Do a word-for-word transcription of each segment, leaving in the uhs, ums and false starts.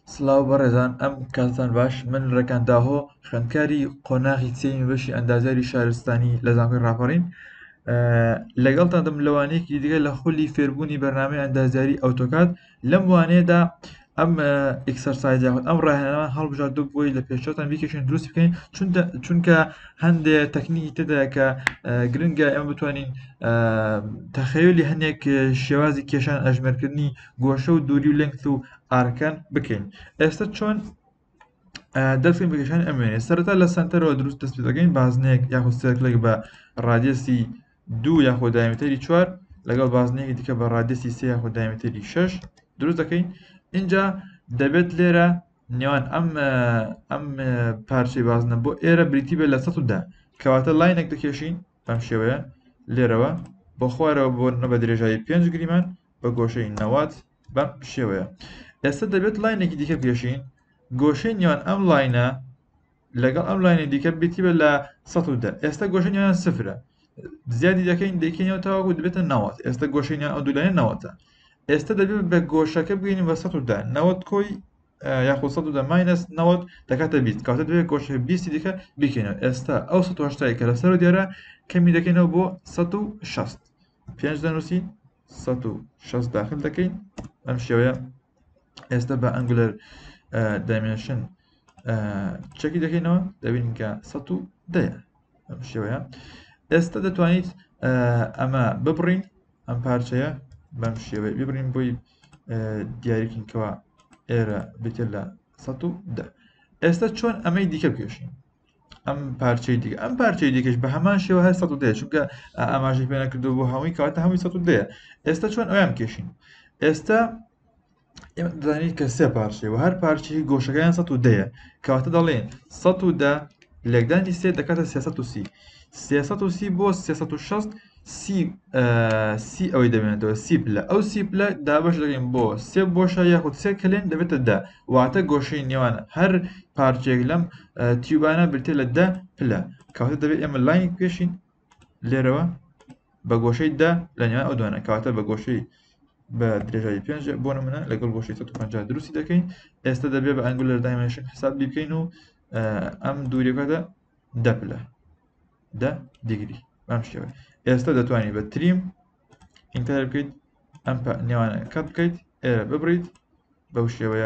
سڵاو بەڕێزان، ئەم کاتتان باش. من ڕێکان داهۆ خوێندکاری قۆناغی سێمی بەشی ئەندازیاری شارستانی لە زانکۆی ڕاپەڕین. لەگەڵتان دەم لەوانەیەکی دیگە لە خولی فێربوونی بەرنامەی ئەندازیاری ئۆتۆکاد. لەم وانەیەدا ئەم ئێکسەرسایز یاخود ئەم ڕاهێنانەمان هەڵبژاردوو بۆی لە پێشەوەتان بیکەشین دروست بکەین، چونکە هەندێک تەکنیکی تێدایە کە گرنگە ئێمە بتوانین تەخەیولی هەندێک شێوازی کێشان ئەژمێرکردنی گۆشە و دووری و لێنگت و ئارکان بکەین. ئێستا چۆن دەستین بە کێشانی ئەم وێنەیە؟ سەرەتا لە سەنتەرەوە دروست دەست پێ دەکەین، بازنەیەک یاخود سێرکلێک بە ڕادیەسی دوو یاخود دایمەتەری چوار لەگەڵ بازنەیەکی دیکە بە ڕادیەسی سێ یاخود دایمەتەری شەش دروست دەکەین. اینجا دەبێت لێرە نێوان ئەم ئەم پارچەی بازنە بۆ ئێرە بریتی بێت لە سەد و دە، کەواتە لاینێک دەکێشین بەم شێوەیە لێرەوە بۆ خوارەوە بۆ بە درێژایی پێنج گریمان بە گۆشەی نەوات بەم شێوەیە. ئێستا دەبێت لاینێکی دیکە بکێشین، گۆشەی نێوان ئەم لاینە لەگەڵ ئەم لاینە دیکە بریتی بێت لە سەد و دە. ئێستا گۆشەی نێوان سفرە، زیادی دەکەین دەیکەینەوە تاواکو دەبێتە نەوەت. ئێستا گۆشەی نێوان ئەو دوو لاینە نەوەتە. ئێستا دەبێت بە گۆشەکە بگەینی بە سەد و دە، نەوەت کۆی یاخود سەد و دە ماینەس نەوەت دەکاتە بیست، کەواتە دەبێت گۆشەی بیستی دیکە بیکەینەوە. ئێستا ئەو سەد و هەشتایی کە لەسەر و دیارە کەمی دەکەینەوە بۆ سەد و شەست، پێنج دەنووسین، سەد و شەست داخل دەکەین ئەم شێوەیە. ئێستا بە ئەنگولەر دایمێنشن چەکی دەکەینەوە، دەبینین کە سەد و دەیە ئەم شێوەیە. ئێستا دەتوانیت ئەمە ببڕین، ئەم پارچەیە بەم شێوەیە ببڕین بۆی دیاریکردنکەوە ئێرە بێتێت لە سەد و دە. ئێستا چۆن ئەمەی دیکە بکێشین؟ ئەم پارچەی دیکە ئەم پارچەی دیکەش بە هەمان شێوە هەر سەد و دەیە، چونکە ئاماژەی پێ نەکردووە بۆ هەمووی، کەواتە هەمووی سەد و دەیە. ئێستا چۆن ئەویان بکێشین؟ ئێستا ئێمە دەزانیت کە سێ پارچەیە و هەر پارچەی گۆشەکەیان سەد و دەیە، کەواتە دەڵێن سەد و دە لێکدانی سێ دەکاتە سێسەد و سی. سێسەد و سی بۆ سێسەد و شەست سی سی ئەوەی دەبێنێتەوە سی پلە. ئەو سی پلە دابەش دەکەین بۆ سێ بۆشە یاخود سێ کلێن دەبێتە دە، واتە گۆشەی نێوانە هەر پارچێک لەم تیوبانە بریتێ لە دە پلە، کەواتە دەبێت ئێمە لاینێک بکێشین لێرەوە بە گۆشەی دە لە نێوان ئەو دوانە، کەواتە بە گۆشەی بە درێژایی پێنج بۆ نمونە لەگەڵ گۆشەی سەد و پەنجا دروستی دەکەین. ئێستا دەبێت بە ئەنگولەر دایمێنشن حساب بکەین و ئەم دووریەکەتە دە پلە، دە دیگری بەم شێوە. ئێستا دەتوانیت بە تریم ئینتەر بکەیت، ئەم نێوانە کەت بکەیت، ئێرە ببڕیت بەو شێوەیە.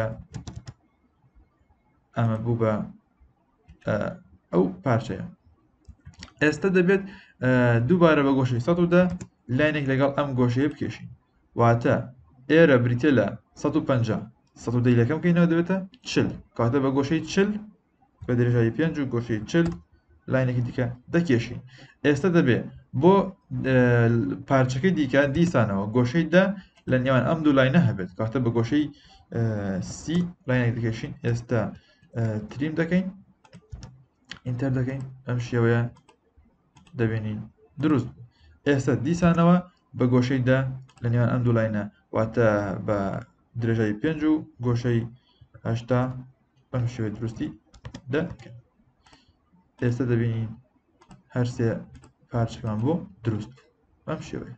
ئەمە بوو بە ئەو پارچەیە. ئێستا دەبێت دووبارە بە گۆشەی سەد و دە لاینێک لەگەڵ ئەم گۆشەیە بکێشین، واتە ئێرە بریتێ لە سەد و پەنجا، سەد و دە یەکەم بکەینەوە دەبێتە چل، کەواتە بە گۆشەی چل بە درێژایی پێنج و گۆشەی چل لاینێکی دیکە دەکێشین. ئێستا دەبێت بۆ پارچەکەی دیکە دیسانەوە گۆشەی دە لە نێوان ئەم دوو لاینە هەبێت، کەواتە بە گۆشەی سی لاینێک دەکێشین. ئێستا تریم دەکەین، ئینتەر دەکەین، ئەم شێوەیە دەبینین دروست. ئێستا دیسانەوە بە گۆشەی دە لە نێوان ئەم دوو لاینە، واتە بە درێژایی پێنج و گۆشەی هەشتا بەم شێوەیە دروستی دەکەین. ئێستا دەبینین هەر سێ پارچەکان بۆ دروست بەم شێوەیە.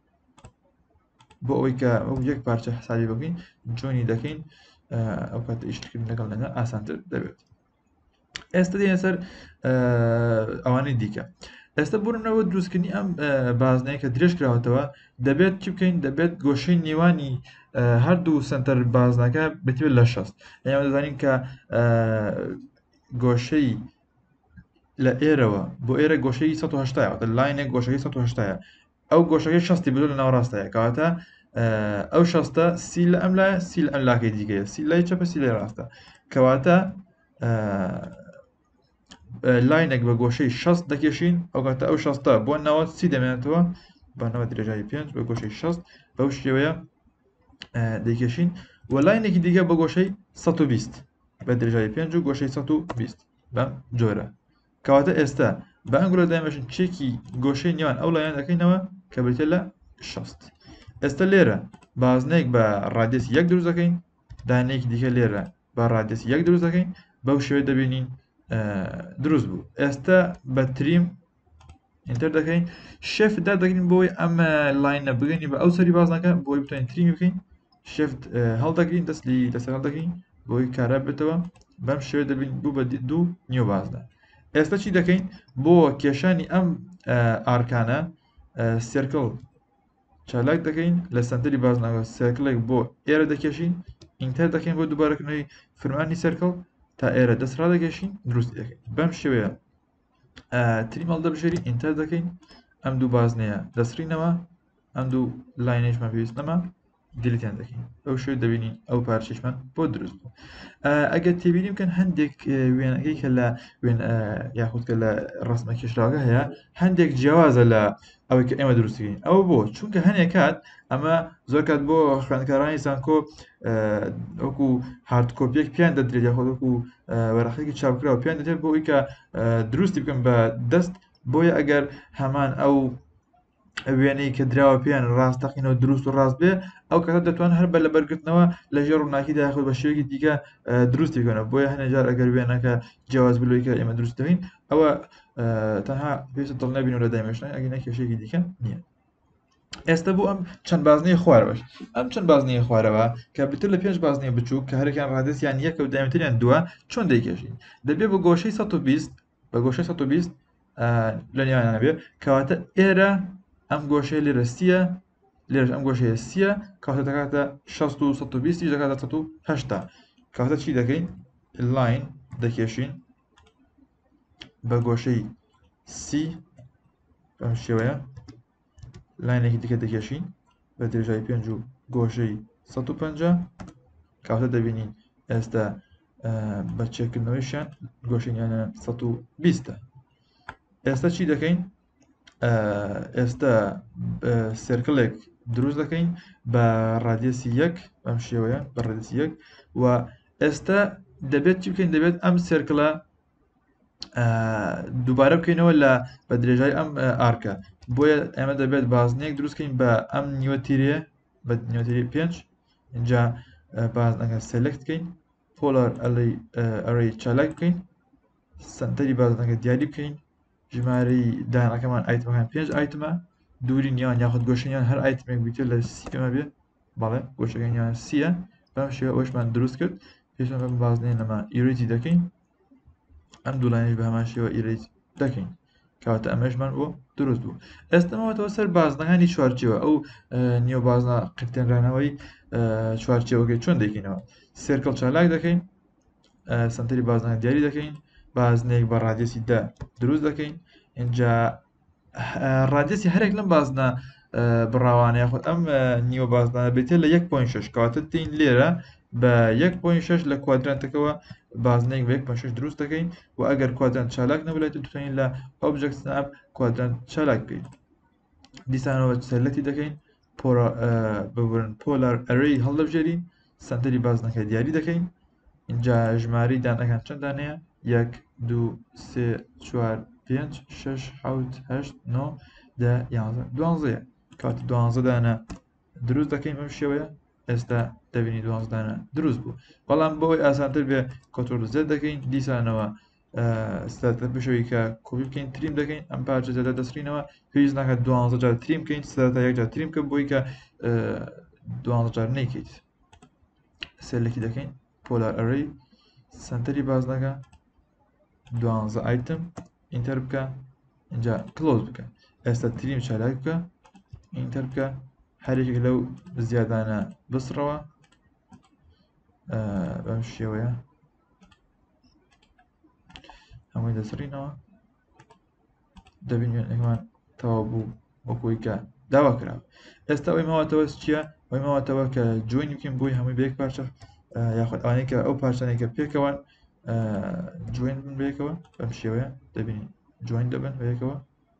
بۆ ئەوەی کە ئەو یەک پارچە حسابی بکەین جۆنی دەکەین، ئەو کاتە ئیشتکردن لەگەڵ لەنە ئاسانتر دەبێت. ئێستا دێنە سەر ئەوانەی دیکە. ئێستا بڕنەوە دروستکردنی ئەم بازنەیە کە درێژ کراوەتەوە دەبێت چی بکەین؟ دەبێت گۆشەی نێوانی هەردوو سنتەر بازنەکە بێتێت لە شەست. ئێمە دەزانین کە گۆشەی لە ئێرەوە بۆ ئێرە گۆشەی سەد و هەشتایە، واتە لاینێک گۆشەکەی سەد و هەشتایە، ئەو گۆشەکەی شەستی بدۆ لە ناوەڕاستایە، کەواتە ئەو شەستە سی لە ئەم لایە سی لە ئەم لاکەی دیکەیە، سی لای چەپە سی لای ڕاستە، کەواتە لاینێک بە گۆشەی شەست دەکێشین، ئەو کاتە ئەو شەستە بۆ نەوەت سی دەمێنێتەوە بە نەوەت درێژایی پێنج بە گۆشەی شەست بەو شێوەیە دەیکێشین. و لاینێکی دیکە بە گۆشەی سەد و بیست بە درێژایی پێنج و گۆشەی سەد و بیست بەم جۆرە، کەواتە ئێستا بە ئەنگولەر دایمێنشن چێکی گۆشەی نێوان ئەو لایەن دەکەینەوە کە بریتێت لە شەست. ئێستا لێرە بازنێک بە ڕادیەسی یەک دروست دەکەین، دانەیەکی دیکە لێرە بە ڕادیەسی یەک دروست دەکەین، بەو شێوەیە دەبینین دروست بوو. ئێستا بە تریم ئینتەر دەکەین، شێفت دەکەین بۆی ئەم لاینە بگەینی بە ئەو سەری بازنەکە بۆی بتوانین تریمی بکەین، شێفت هەڵدەگرین، دەستی لەسەر هەڵدەکەین بۆی کارا بێتەوە بەم شێوە دەبین بوو بە دوو نیو بازنە. ئێستا چی دەکەین بۆ کێشانی ئەم ئارکانە سێرکڵ چالاک دەکەین لە سنتەری بازنەوە سێرکڵێک بۆ ئێرە دەکێشین ئینتەر دەکەین بۆ دووبارەکردنەوەی فرمانی سێرکڵ تا ئێرە دەسڕا دەگەشین دروست دەکەین بەم شێوەیە تریم هەڵدەبژێری ئینتەر دەکەین ئەم دوو بازنەیە دەسڕینەوە ئەم دوو لاینێشمان پێویست نەما دیلیتیان دەکەین ئەو شوێ دەبینین ئەو پارچەشمان بۆ دروست بوو. ئەگەر تێبینی بکەن هەندێک وێنەکەی کە لە وێن یاخودکە لە ڕستمە کێشراوەکە هەیە هەندێک جیاوازە لە ئەوەی کە ئێمە دروستکەین ئەوە بۆ چونکە هەندێک کات ئەمە زۆر کات بۆ خوێندکارانی زانکۆ وەکو هاردکۆپیەک پیان دەدرێت یاخۆ وەکو وەرەقەیەکی چاپکراوە پیان دەدرێت بۆ ئەوەی کە دروستی بکەن بە دەست بۆیە ئەگەر هەمان ئەو وێنەی کە دراوە پێیان ڕاستەقینەوە دروست و ڕاست بێ ئەو کاتە دەتوان هەر بە لە بەرگرتنەوە لە ژێر ڕووناکیدا یاخود بە شێوەیەکی دیکە دروستی بکەنەوە بۆیە هەنێجار ئەگەر وێنەکە جیاواز بلووی کە ئێمە دروست دەبین ئەوە تەنها پێویستە دڵ نەبین و لە دامێشتن ئەگەر نە کێشەیەکی دیکە نییە. ئێستا بوو ئەم چەند بازنەی خوارەوەش ئەم چەند بازنەی خوارەوە کە بتر لە پێنج بازنەی بچووک کە هەرێکیان ڕادستیان یەکە و دامتریان دووە چۆن دەیکێشین دەبێت بە گۆشەی سەد و بیست بە گۆشەی سەد و بیست لە نێوانیانە بێ کەواتە ئێرە ئەم گۆشەی لێرە سیە لێرەش ئەم گۆشەیە سیە کەواتە دەکاتە شەست و سەد و بیست دەکاتە سەد و هەشتا کەواتە چی دەکەین لاین دەکێشین بە گۆشەی سی بەم شێوەیە لاینێکی دیکە دەکێشین بە درێژایی پێنج و گۆشەی سەد و پەنجا کەواتە دەبینین ئێستا بە چێکردنەوەیشیان گۆشەیانە سەد و بیستە. ئێستا چی دەکەین ئێستا سێرکڵێک دروست دەکەین بە ڕادیەسی یەک ئەم شێوەیە بە ڕادیەسی یەک و ئێستا دەبێت چی بکەین دەبێت ئەم سێرکڵە دووبارە بکەینەوە لە بە درێژای ئەم ئارکە بۆیە ئێمە دەبێت بازنێک دروستکەین بە ئەم نیوەتیرێ بە نیوەتیری پێنج اینجا بازنەکە سێلکت بکەین پۆلار ئەڕێی چالاک بکەین سنتەری بازنەکە دیاری بکەین ژمارەی دانەکەمان ئایتمەکان پێنج ئایتمە دووری نیان یاخود گۆشەیان هەر ئایتمێک بیتر لە سی پێمە بێ بەڵێ گۆشەکەیان سیە بەم شێوە ئەوشمان دروست کرد پێشمان بەم بازنەیە نەما ئیرێتی دەکەین ئەم دوو لاینەش بە هەمان شێوە ئیرێت دەکەین کەواتە ئەمەشمان بۆ دروست بوو. ئێستا ماوەتەوە سەر بازنەکانی چوارچێوە ئەو نیوە بازنە قرتێنرانەوەی چوارچێوەکەی چۆن دەکەینەوە سێرکڵ چالاک دەکەین سنتەری بازنەکە دیاری دەکەین بازنێک بە ڕادیەسی دە دروست دەکەین اینجا ڕادیەسی هەرێک لەم بازنە بڕاوانە یاخود ئەم نیوە بازنانە بێتێ لە یەک پۆینت شەش کەواتە تین لێرە بە یەک پۆینت شەش لە کوادرانتەکەەوە بازنێک بە یەک پۆینت شەش دروست دەکەین و ئەگەر کوادرانت چالاک نەبێت دەتوانین لە ئۆبجەکت سناب کوادرانت چالاک بکەین دیسانەوە سەرلەتی دەکەین ببرن پۆلار ئەرێی هەڵدەبژێرین سنتەری بازنەکە دیاری دەکەین اینجا ژمارەی دانەکان چەندانەیە یەک دوو سێ چوار پێنج شەش حەوت هەشت نۆ دە یانزە دوانزەیە کاتە دوانزە دانە دروست دەکەین بەم شێوەیە ئێستا دەبینی دوانزە دانە دروست بوو بەڵام بۆی ئاسانتر بێ کۆنتڕۆڵ زێد دەکەین دیسانەوە سەرەتا بشەوەی کە کۆپی بکەین تریم دەکەین ئەم پارچە زێدە دەسڕینەوە پێویست ناکات دوانزە جار تریم بکەین سەرەتا یەک جار تریم بکە بۆی کە دوانزە جار نەیکەیت سێرلێکی دەکەین پۆلار ئەرێی سنتەری بازنەکە دوانزە ئایتم ئینتەر بکە اینجا کلۆز بکە ئێستا تریم چالاک بکە ئینتەر بکە هەرێک لەو زیادانە بسڕەوە بەم شێوەیە هەمووی دەسڕینەوە دەبین وێنەکەمان تەواو بوو وەکوی کە داوا کراوە. ئێستا ئەوی ماوەتەوە چییە ئەوی ماوەتەوە کە جوین بکەین بۆی هەمووی بەیەک پارچە یاخود ئەوانەی کە ئەو پارچانێکە پێکەوەن جوین بن بەیەکەوە بەم شێوەیە دەبینین جوین دەبن بەیەکەوە.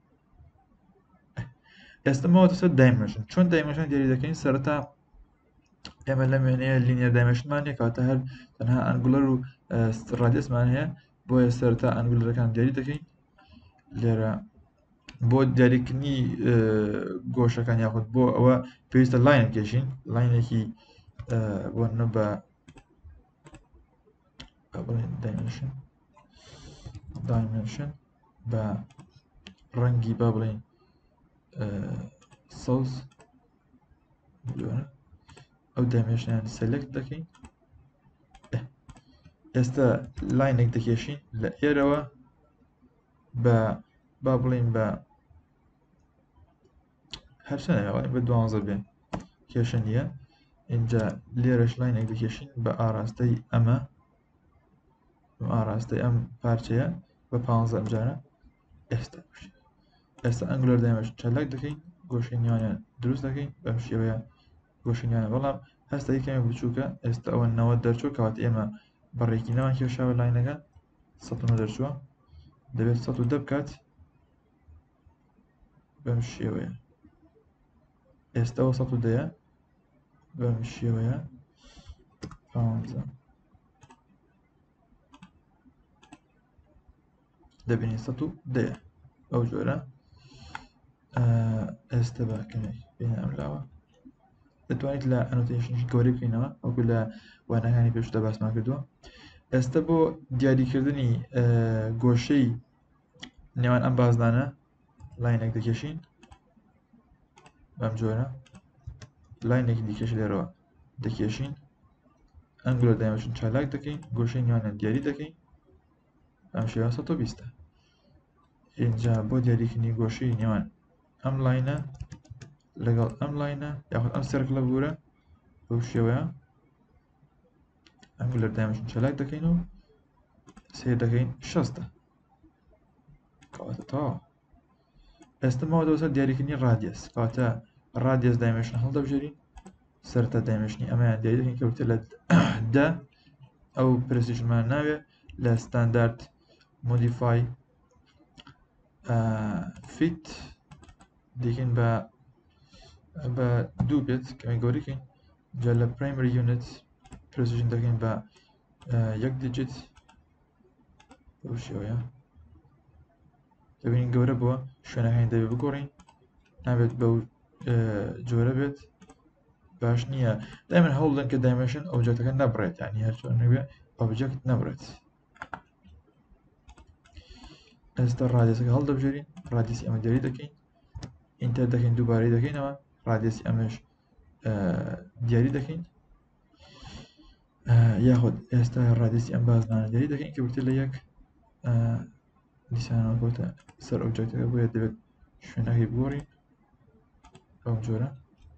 ئێستا ماوەتە سەر دایمەنشن چۆن دایمەنشن دیاری دەکەین سەرەتا ئێمە لەم وێنەیە لینیەر دایمەنشنمان هەیە کەواتە هەر تەنها ئەنگولەر و ڕادیەسمان هەیە بۆیە سەرەتا ئەنگولەرەکان دیاری دەکەین لێرە بۆ دیاریکردنی گۆشەکان یاخود بۆ ئەوە پێویستە لاین کێشین لاینێکی بۆ نە بە دایمەنشن دایمەنشن بە ڕەنگی با بڵێن سەوز ئەو دایمەنشنیان سەلێکت دەکەین ئێستا لاینێک دەکێشین لە ئێرەوە بە با بڵین بە هەرچەندێک بە دوانزە بێ کێشە نییە. اینجا لێرەش لاینێک دەکێشین بە ئاراستەی ئەمە ئاراستەی ئەم پارچەیە بە پانزە ئەمجارە. ئێستا ئێستا ئەنگلەر دایمەش چالاک دەکەین، گۆشەی نێوانیان دروست دەکەین بەم شێوەیە گۆشەی نێوانیان. بەڵام هەستا یەکەمێک بچووکە، ئێستا ئەوە نەوەت دەرچوو کەواتە ئێمە بەڕێکی نەوان کێشاوە لاینەکە سەد و نۆ دەرچووە، دەبێت سەد و دە بکات بەم شێوەیە. ئێستا ئەوە سەد و دەیە بەم شێوەیە پانزە دەبینی سەد و دەیە ئەو جۆرە. ئێستا باکەمێک بینە ئەم لاوە دەتوانیت لە ئەنۆتیشنی گەورەی بکەینەوە وەکو لە وانەکانی پێشتە باسمان کردووە. ئێستا بۆ دیاریکردنی گۆشەی نێوان ئەم بازدانە لاینێک دەکێشین بەم جۆرە، لاینێکی دیکەش لێرەوە دەکێشین، ئەنگلەر دایمەشن چالاک دەکەین، گۆشەی نێوانیان دیاری دەکەین بەم شێوە سەد و بیستە. اینجا بۆ دیاریکردنی گۆشەی نێوان ئەم لاینە لەگەڵ ئەم لاینە یاخود ئەم سێرکڵە بورە بەو شێوەیە ئەنگلەر دایمەشن چالاک دەکەین و سێر دەکەین شەستە کەواتە تەواو. ئێستا ماوە دەوەسەر دیاریکردنی ڕادیەس، کەواتە ڕادیەس دایمەشن هەڵدەبژێرین، سەرەتا دایمەشنی ئەمەیان دیاری دەکەین کەوتە لە دە ئەو پرسیژمان ناوێ لە ستاندارد مۆدیفای فیت دیکەین بە بە دوو بێت کەمێک گەورەکەین. جا لە پرایمەری یونت پرسیژن دەکەین بە یەک دیجیت بەو شێوەیە. دەبینین گەورە بووە، شوێنەکانی دەبێت بگۆڕین، نابێت بەو جۆرە بێت، باش نییە. دایمەن هەوڵدەن کە دایمەشن ئۆبجێکتەکە نەبڕێت، یعنی هەر چۆن نەبێ ئۆبجێکت نەبڕێت. ئێستا ڕادیەسەکە هەڵدەبژێرین، ڕادیەسی ئەمە دیاری دەکەین، ئینتەر دەکەین، دووبارەی دەکەینەوە، ڕادیەسی ئەمەش دیاری دەکەین، یاخود ئێستا ڕادیەسی ئەم بازنانە دیاری دەکەین کە بریتە لە یەک دیسانەوە کەوتە سەر ئۆبجێکتەکە، بۆیە دەبێت شوێنەکەی بگۆڕین بەم جۆرە.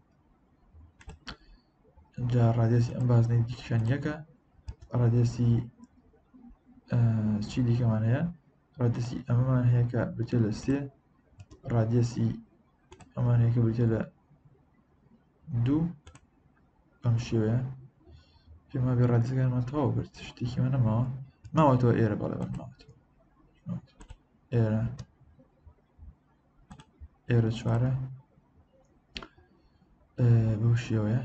جا ڕادیەسی ئەم بازنەی دیکەشان یەکە، ڕادیەسی چی دیکەمان هەیە، ڕادیەسی ئەمەمان هەیە کە بریتە لە سێ، ڕادیەسی ئەمان هەیە کە بریتە لە دوو بەم شێوەیە. پێم وابێ ڕادیەسەکانمان تەواو برد، شتێکیمان نەماوە، ماوەتەوە ئێرە بەڵێ بەڵێ ماوەتەوە ئێرە ئێرە چوارە بەو شێوەیە.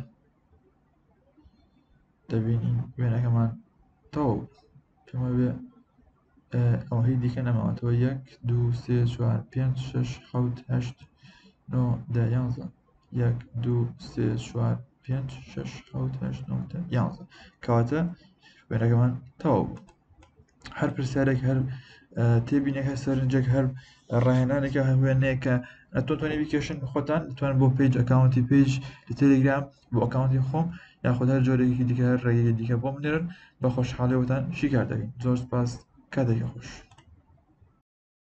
دەبینین وێنەکەمان تەواو، پێم وابێ ئەوە هیچ دیکە نەماوەتەوە، یەک دوو سێ چوار پێنج شەش حەوت هەشت نۆ دە یانزە، یەک دوو سێ چوار پێنج شەش حەوت هەشت نۆ دە یانزە، کەواتە وێنەکەمان تەواو بوو. هەر پرسیارێک، هەر تێبینێک، هەر سەرنجێک، هەر ڕاهێنانێکە، هەر وێنەیەک کە نەتوانێت بیکێشن خۆتان دەتوانن بۆ پیج ئەکاونتی پیج لە تێلێگرام بۆ ئەکاونتی خۆم یاخود هەر جۆرێکی دیکە، هەر ڕێگەیەکی دیکە بۆ بنێرن، بە خۆشحاڵیەوەتان شیکار دەکەین. زۆر سوپاس، کاتێکی خۆش.